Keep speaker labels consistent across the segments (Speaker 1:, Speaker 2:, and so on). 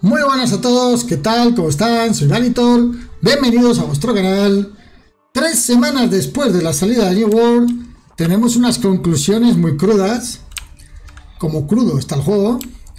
Speaker 1: Muy buenas a todos, ¿qué tal? ¿Cómo están? Soy Vanitor, bienvenidos a vuestro canal. 3 semanas después de la salida de New World, tenemos unas conclusiones muy crudas, como crudo está el juego,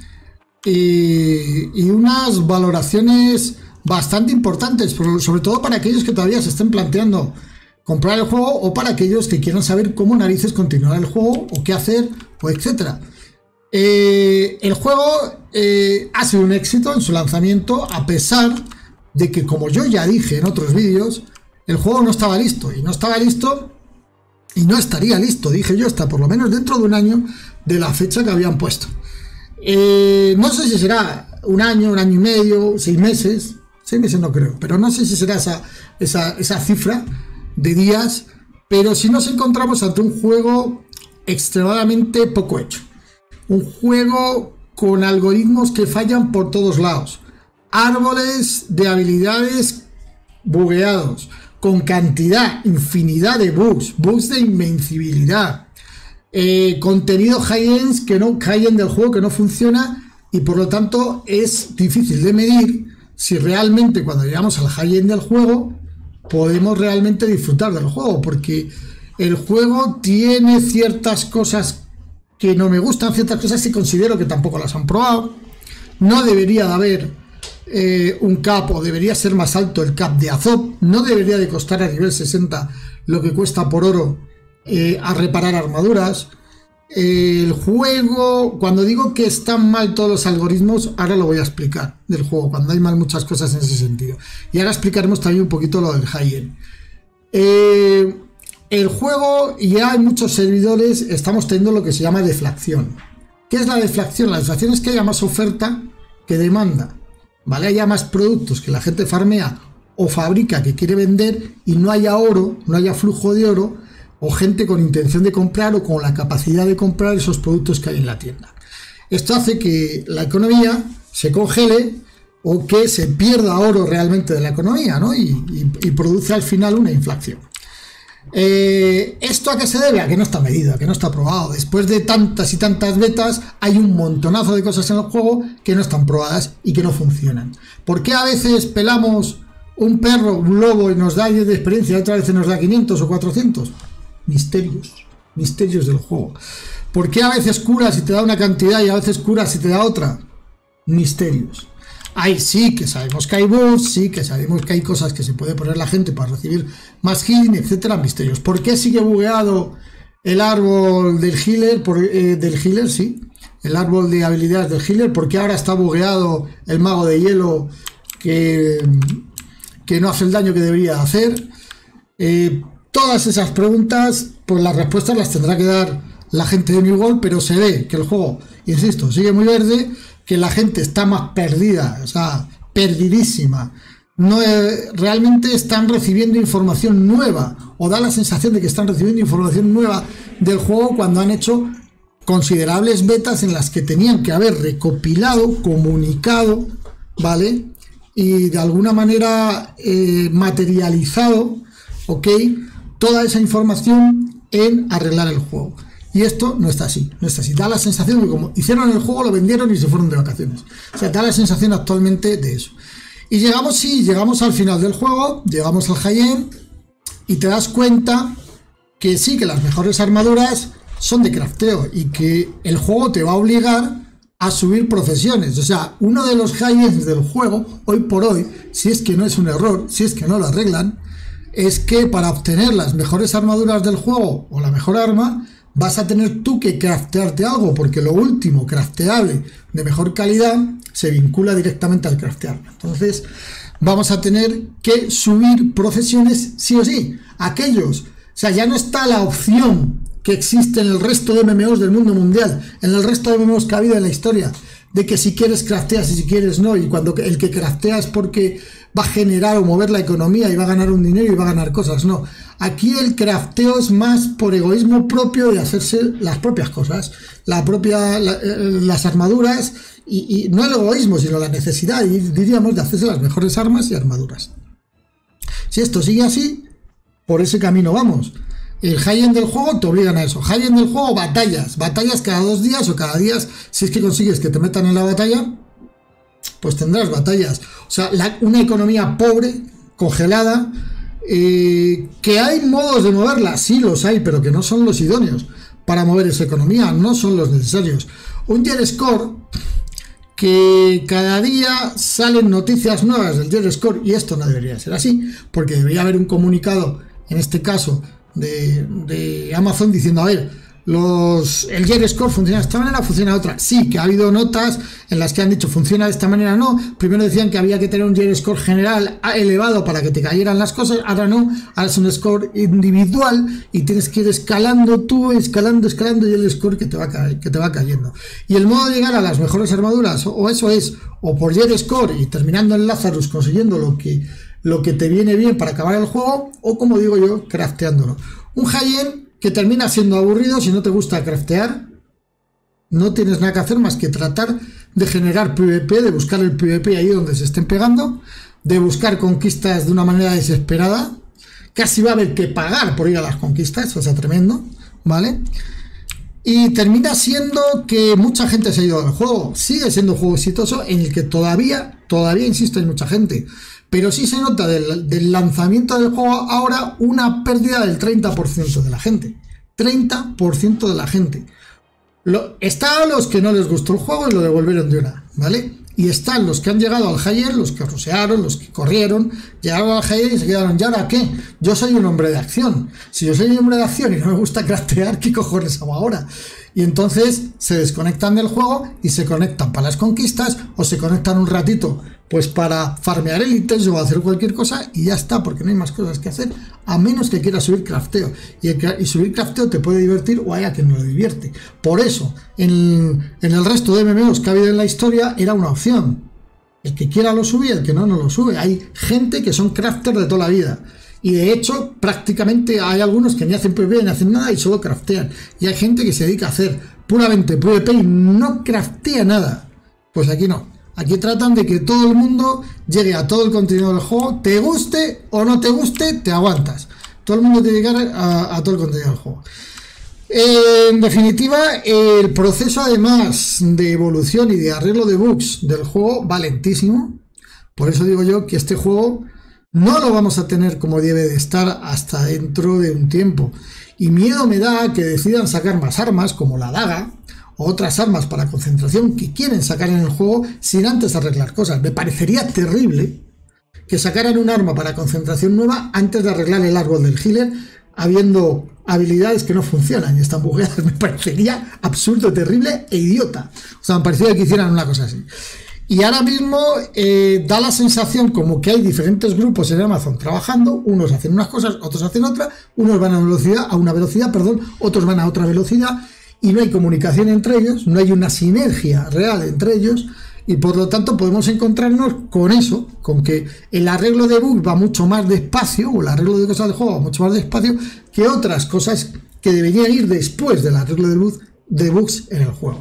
Speaker 1: y unas valoraciones bastante importantes, sobre todo para aquellos que todavía se estén planteando comprar el juego, o para aquellos que quieran saber cómo narices continuar el juego, o qué hacer, o etcétera. El juego ha sido un éxito en su lanzamiento, a pesar de que, como yo ya dije en otros vídeos, el juego no estaba listo, y no estaba listo, y no estaría listo, dije yo, hasta por lo menos dentro de un año de la fecha que habían puesto. No sé si será un año y medio, 6 meses, 6 meses no creo, pero no sé si será esa cifra de días, pero si nos encontramos ante un juego extremadamente poco hecho. Un juego con algoritmos que fallan por todos lados, árboles de habilidades bugueados, con infinidad de bugs de invencibilidad, contenido high-end del juego que no funciona, y por lo tanto es difícil de medir si realmente cuando llegamos al high-end del juego podemos realmente disfrutar del juego, porque el juego tiene ciertas cosas que no me gustan, ciertas cosas que considero que tampoco las han probado. No debería de haber un cap, o debería ser más alto el cap de Azov. No debería de costar a nivel 60 lo que cuesta por oro a reparar armaduras. El juego, cuando digo que están mal todos los algoritmos, ahora lo voy a explicar del juego, cuando hay mal muchas cosas en ese sentido. Y ahora explicaremos también un poquito lo del high-end. El juego, y ya en muchos servidores estamos teniendo lo que se llama deflación. ¿Qué es la deflación? La deflación es que haya más oferta que demanda, ¿vale? Haya más productos que la gente farmea o fabrica que quiere vender, y no haya oro, no haya flujo de oro, o gente con intención de comprar o con la capacidad de comprar esos productos que hay en la tienda. Esto hace que la economía se congele, o que se pierda oro realmente de la economía, ¿no? Y produce al final una inflación. ¿Esto a qué se debe? A que no está medido, a que no está probado. Después de tantas y tantas betas, hay un montonazo de cosas en el juego que no están probadas y que no funcionan. ¿Por qué a veces pelamos un perro, un lobo, y nos da 10 de experiencia, y otra vez nos da 500 o 400? Misterios del juego. ¿Por qué a veces curas y te da una cantidad y a veces curas y te da otra? Misterios. Ahí sí que sabemos que hay bugs, sí que sabemos que hay cosas que se puede poner la gente para recibir más healing, etcétera. Misterios. ¿Por qué sigue bugueado el árbol del healer? Sí, el árbol de habilidades del healer. ¿Por qué ahora está bugueado el mago de hielo que no hace el daño que debería hacer? Todas esas preguntas, pues las respuestas las tendrá que dar la gente de New World, pero se ve que el juego, insisto, sigue muy verde, que la gente está más perdida, o sea, perdidísima. No, realmente están recibiendo información nueva, o da la sensación de que están recibiendo información nueva del juego, cuando han hecho considerables betas en las que tenían que haber recopilado, comunicado, ¿vale? Y de alguna manera materializado, ¿ok?, toda esa información en arreglar el juego. Y esto no está así, no está así. Da la sensación de que como hicieron el juego, lo vendieron y se fueron de vacaciones. O sea, da la sensación actualmente de eso. Y llegamos al final del juego, llegamos al high-end, y te das cuenta que sí, que las mejores armaduras son de crafteo, y que el juego te va a obligar a subir profesiones. O sea, uno de los high-ends del juego, hoy por hoy, si es que no es un error, si es que no lo arreglan, es que para obtener las mejores armaduras del juego, o la mejor arma, vas a tener tú que craftearte algo, porque lo último crafteable de mejor calidad se vincula directamente al craftearlo. Entonces vamos a tener que subir profesiones sí o sí. O sea, ya no está la opción que existe en el resto de MMOs del mundo mundial, en el resto de MMOs que ha habido en la historia, de que si quieres crafteas y si quieres no, y cuando el que craftea es porque va a generar o mover la economía y va a ganar un dinero y va a ganar cosas. No, aquí el crafteo es más por egoísmo propio de hacerse las propias cosas, las armaduras, y no el egoísmo, sino la necesidad, diríamos, de hacerse las mejores armas y armaduras. Si esto sigue así, por ese camino vamos. El high-end del juego te obligan a eso. High-end del juego, batallas cada 2 días o cada día, si es que consigues que te metan en la batalla. pues tendrás batallas. O sea, una economía pobre, congelada, que hay modos de moverla, sí los hay, pero que no son los idóneos para mover esa economía, no son los necesarios. Un Jet Score, que cada día salen noticias nuevas del Jet Score, y esto no debería ser así, porque debería haber un comunicado, en este caso, de Amazon diciendo, a ver, el Jet Score funciona de esta manera, funciona de otra. Sí, que ha habido notas en las que han dicho funciona de esta manera, no. Primero decían que había que tener un Jet Score general elevado para que te cayeran las cosas, ahora no, ahora es un score individual y tienes que ir escalando tú, escalando y el score que te va cayendo. Y el modo de llegar a las mejores armaduras, o eso es, o por Jet Score y terminando en Lazarus consiguiendo lo que te viene bien para acabar el juego, o como digo yo, crafteándolo. Un high-end que termina siendo aburrido si no te gusta craftear. No tienes nada que hacer más que tratar de generar PvP, de buscar el PvP ahí donde se estén pegando, de buscar conquistas de una manera desesperada. Casi va a haber que pagar por ir a las conquistas, o sea, tremendo, ¿vale? Y termina siendo que mucha gente se ha ido del juego. Sigue siendo un juego exitoso en el que todavía insisto, hay mucha gente. Pero sí se nota del lanzamiento del juego ahora una pérdida del 30% de la gente. 30% de la gente. Están los que no les gustó el juego y lo devolvieron de una, ¿vale? Y están los que han llegado al high-end, los que rusearon, los que corrieron, llegaron al high-end y se quedaron, ¿y ahora qué? Yo soy un hombre de acción. Si yo soy un hombre de acción y no me gusta craftear, ¿qué cojones hago ahora? Y entonces se desconectan del juego y se conectan para las conquistas o se conectan un ratito pues para farmear élites o hacer cualquier cosa y ya está, porque no hay más cosas que hacer a menos que quieras subir crafteo. Y subir crafteo te puede divertir o hay a quien no le divierte. Por eso, en el resto de MMOs que ha habido en la historia era una opción. El que quiera lo sube y el que no lo sube. Hay gente que son crafters de toda la vida. Y de hecho, prácticamente hay algunos que ni hacen PvP ni hacen nada y solo craftean. Y hay gente que se dedica a hacer puramente PvP y no craftea nada. Pues aquí no. Aquí tratan de que todo el mundo llegue a todo el contenido del juego. Te guste o no te guste, te aguantas. Todo el mundo tiene que llegar a todo el contenido del juego. En definitiva, el proceso además de evolución y de arreglo de bugs del juego va lentísimo. Por eso digo yo que este juego no lo vamos a tener como debe de estar hasta dentro de un tiempo. Y miedo me da que decidan sacar más armas como la daga o otras armas para concentración que quieren sacar en el juego sin antes arreglar cosas. Me parecería terrible que sacaran un arma para concentración nueva antes de arreglar el árbol del healer, habiendo habilidades que no funcionan y están bugueadas. Me parecería absurdo, terrible e idiota. O sea, me parecería que hicieran una cosa así. Y ahora mismo da la sensación como que hay diferentes grupos en Amazon trabajando, unos hacen unas cosas, otros hacen otras, unos van a una velocidad, otros van a otra velocidad, y no hay comunicación entre ellos, no hay una sinergia real entre ellos, y por lo tanto podemos encontrarnos con eso, con que el arreglo de bugs va mucho más despacio, o el arreglo de cosas del juego va mucho más despacio que otras cosas que deberían ir después del arreglo de bugs en el juego.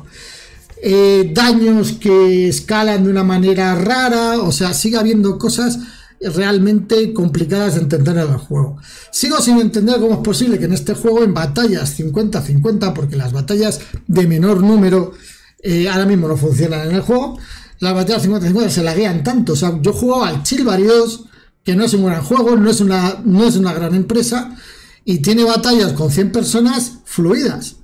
Speaker 1: Daños que escalan de una manera rara, o sea, sigue habiendo cosas realmente complicadas de entender en el juego. Sigo sin entender cómo es posible que en este juego, en batallas 50-50, porque las batallas de menor número ahora mismo no funcionan en el juego, las batallas 50-50 se laguean tanto. O sea, yo jugaba al Chivalry 2, que no es un gran juego, no es una gran empresa, y tiene batallas con 100 personas fluidas,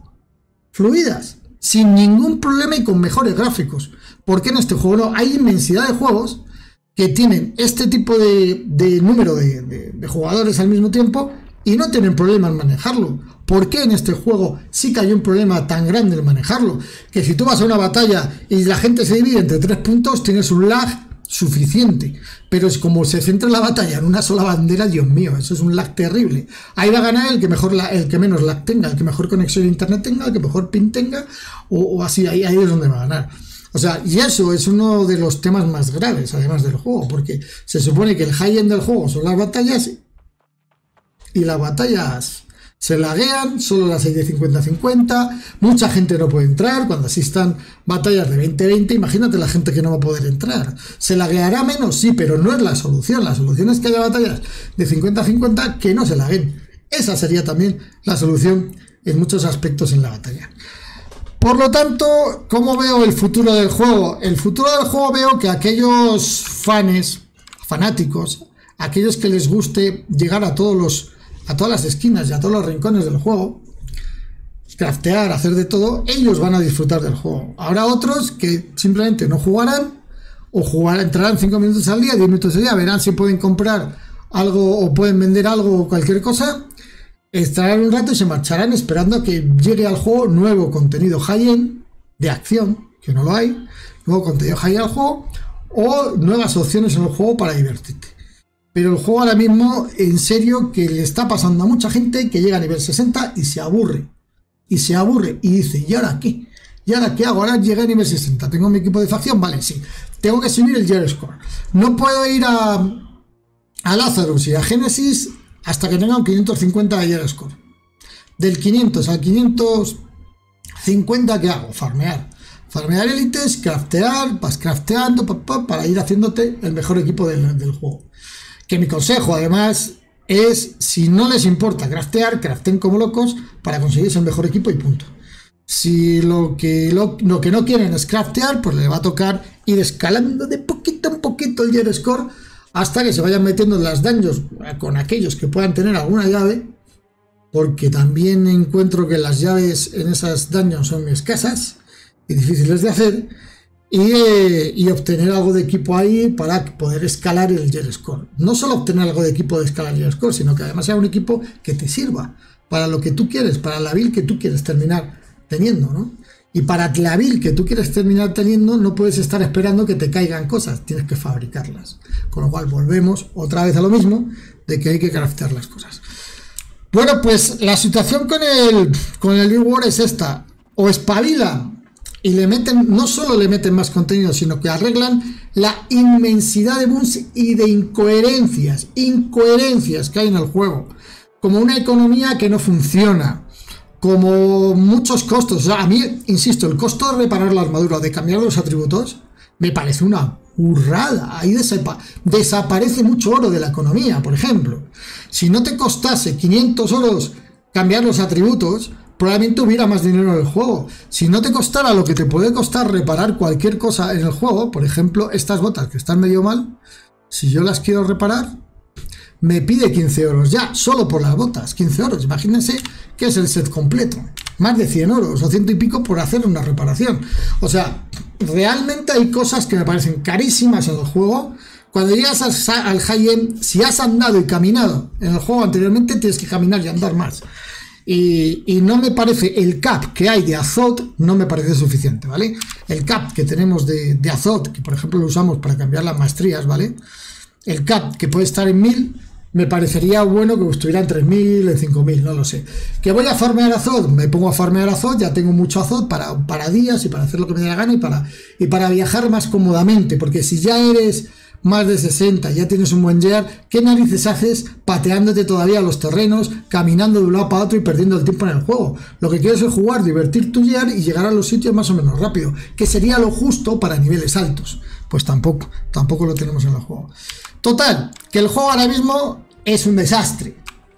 Speaker 1: sin ningún problema y con mejores gráficos. ¿Por qué en este juego no? Hay inmensidad de juegos que tienen este tipo de número de jugadores al mismo tiempo y no tienen problema en manejarlo. ¿Por qué en este juego sí que hay un problema tan grande en manejarlo? Que si tú vas a una batalla y la gente se divide entre 3 puntos, tienes un lag suficiente, pero es como se centra la batalla en una sola bandera. Dios mío, eso es un lag terrible. Ahí va a ganar el que menos lag tenga, el que mejor conexión a internet tenga, el que mejor ping tenga, o así, ahí es donde va a ganar. O sea, y eso es uno de los temas más graves además del juego, porque se supone que el high-end del juego son las batallas, y las batallas se laguean, solo las hay de 50-50, mucha gente no puede entrar. Cuando existan batallas de 20-20, imagínate la gente que no va a poder entrar. ¿Se lagueará menos? Sí, pero no es la solución. La solución es que haya batallas de 50-50 que no se lagueen. Esa sería también la solución en muchos aspectos en la batalla. Por lo tanto, ¿cómo veo el futuro del juego? El futuro del juego veo que aquellos fanáticos, aquellos que les guste llegar a todas las esquinas y a todos los rincones del juego, craftear, hacer de todo, ellos van a disfrutar del juego. Habrá otros que simplemente no jugarán, o entrarán 5 minutos al día, 10 minutos al día, verán si pueden comprar algo o pueden vender algo o cualquier cosa, estarán un rato y se marcharán esperando a que llegue al juego nuevo contenido high-end de acción, que no lo hay, nuevo contenido high-end al juego, o nuevas opciones en el juego para divertirte. Pero el juego ahora mismo, en serio, que le está pasando a mucha gente que llega a nivel 60 y se aburre. Y dice, ¿y ahora qué? ¿Y ahora qué hago? Ahora llegué a nivel 60, ¿tengo mi equipo de facción? Vale, sí. Tengo que subir el Gear Score. No puedo ir a Lazarus y a Genesis hasta que tenga un 550 de Gear Score. Del 500 al 550, ¿qué hago? Farmear élites, craftear, vas crafteando para ir haciéndote el mejor equipo del juego. Que mi consejo, además, es, si no les importa craften como locos para conseguirse el mejor equipo y punto. Si lo que no quieren es craftear, pues le va a tocar ir escalando de poquito en poquito el Gear Score hasta que se vayan metiendo en las dungeons con aquellos que puedan tener alguna llave, porque también encuentro que las llaves en esas dungeons son muy escasas y difíciles de hacer, y obtener algo de equipo ahí para poder escalar el Gear Score. No solo obtener algo de equipo de escalar el Gear Score, sino que además sea un equipo que te sirva para lo que tú quieres, para la build que tú quieres terminar teniendo, ¿no? Y para la build que tú quieres terminar teniendo, no puedes estar esperando que te caigan cosas, tienes que fabricarlas. Con lo cual volvemos otra vez a lo mismo, de que hay que craftear las cosas. Bueno, pues la situación con el New World es esta: o espabilan y le meten, no solo le meten más contenido, sino que arreglan la inmensidad de bugs y de incoherencias que hay en el juego, como una economía que no funciona, como muchos costos. O sea, a mí, insisto, el costo de reparar la armadura, de cambiar los atributos, me parece una burrada. Ahí desaparece mucho oro de la economía, por ejemplo. Si no te costase 500 oros cambiar los atributos, probablemente hubiera más dinero en el juego. Si no te costara lo que te puede costar reparar cualquier cosa en el juego, por ejemplo, estas botas que están medio mal, si yo las quiero reparar, me pide 15 euros ya, solo por las botas, 15 euros. Imagínense que es el set completo, más de 100 euros o 100 y pico por hacer una reparación. O sea, realmente hay cosas que me parecen carísimas en el juego. Cuando llegas al high-end, si has andado y caminado en el juego anteriormente, tienes que caminar y andar más. Y no me parece, el cap que hay de Azot no me parece suficiente, ¿vale? El cap que tenemos de Azot, que por ejemplo lo usamos para cambiar las maestrías, ¿vale? El cap que puede estar en 1000, me parecería bueno que estuviera en 3000, en 5000, no lo sé. ¿Que voy a farmear Azot? Me pongo a farmear Azot, ya tengo mucho Azot para días y para hacer lo que me dé la gana y para viajar más cómodamente, porque si ya eres más de 60, ya tienes un buen gear, ¿qué narices haces pateándote todavía a los terrenos, caminando de un lado para otro y perdiendo el tiempo en el juego? Lo que quieres es jugar, divertir tu gear y llegar a los sitios más o menos rápido, que sería lo justo para niveles altos. Pues tampoco lo tenemos en el juego. Total, que el juego ahora mismo es un desastre.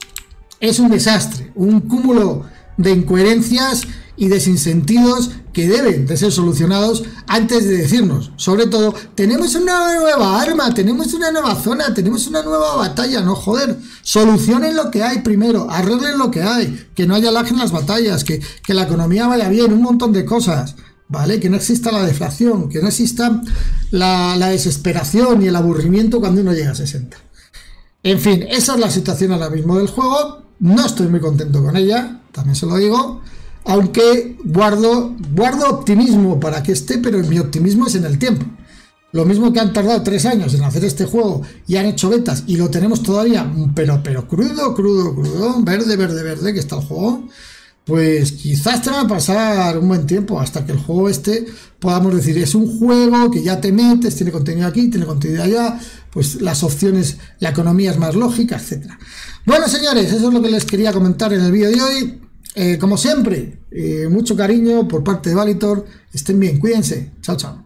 Speaker 1: Es un desastre, un cúmulo de incoherencias y de sinsentidos que deben de ser solucionados antes de decirnos, sobre todo, tenemos una nueva arma, tenemos una nueva zona, tenemos una nueva batalla. No, joder, solucionen lo que hay primero, arreglen lo que hay, que no haya lag en las batallas, que la economía vaya bien, un montón de cosas, ¿vale? Que no exista la deflación, que no exista la desesperación y el aburrimiento cuando uno llega a 60. En fin, esa es la situación ahora mismo del juego. No estoy muy contento con ella, también se lo digo, aunque guardo optimismo para que esté, pero mi optimismo es en el tiempo. Lo mismo que han tardado 3 años en hacer este juego y han hecho betas y lo tenemos todavía, pero crudo, verde que está el juego, pues quizás te va a pasar un buen tiempo hasta que el juego podamos decir, es un juego que ya te metes, tiene contenido aquí, tiene contenido allá, pues las opciones, la economía es más lógica, etcétera. Bueno, señores, eso es lo que les quería comentar en el vídeo de hoy. Como siempre, mucho cariño por parte de Valitor. Estén bien, cuídense. Chao, chao.